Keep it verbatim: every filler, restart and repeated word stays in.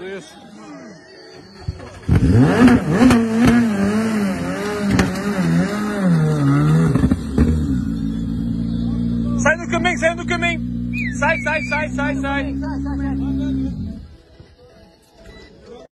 tudo isso. Sai do caminho, sai do caminho. Sai, sai, sai, sai, sai.